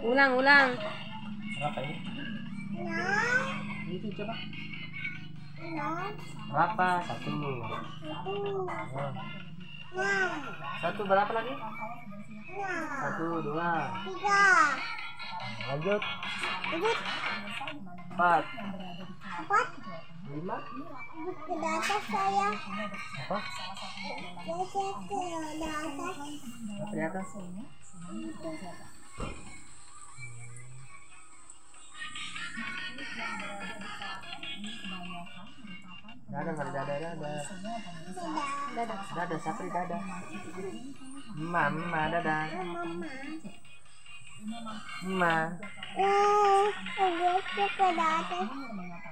Ulang. Berapa ini? Itu coba. 6. Berapa? 1. 1 berapa lagi? 1, 2. 3. Lanjut. 4. 5. Ke atas saya. Apa? Saya ke atas. Apa di atas? Dada, nggak ada dada. Dada, Sapri dada. Mama dada. Mama. Ma. Aku ke atas.